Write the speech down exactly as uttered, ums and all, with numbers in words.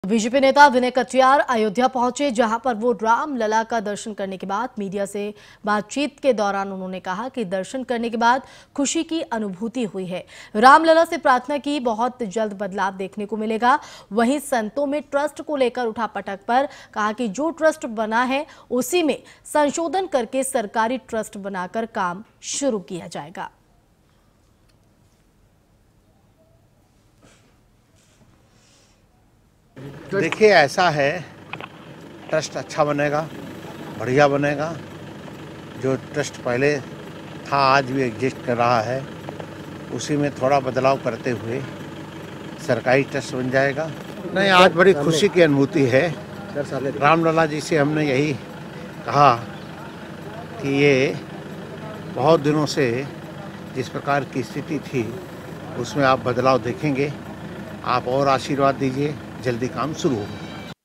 BJP नेता विनय कटियार अयोध्या पहुंचे, जहां पर वो रामलला का दर्शन करने के बाद मीडिया से बातचीत के दौरान उन्होंने कहा कि दर्शन करने के बाद खुशी की अनुभूति हुई है। रामलला से प्रार्थना की, बहुत जल्द बदलाव देखने को मिलेगा। वहीं संतों में ट्रस्ट को लेकर उठा पटक पर कहा कि जो ट्रस्ट बना है उसी में संशोधन करके सरकारी ट्रस्ट बनाकर काम शुरू किया जाएगा। देखिए, ऐसा है, ट्रस्ट अच्छा बनेगा, बढ़िया बनेगा। जो ट्रस्ट पहले था, आज भी एग्जिस्ट कर रहा है, उसी में थोड़ा बदलाव करते हुए सरकारी ट्रस्ट बन जाएगा। नहीं, आज बड़ी खुशी की अनुभूति है। रामलला जी से हमने यही कहा कि ये बहुत दिनों से जिस प्रकार की स्थिति थी उसमें आप बदलाव देखेंगे। आप और आशीर्वाद दीजिए, जल्दी काम शुरू हो।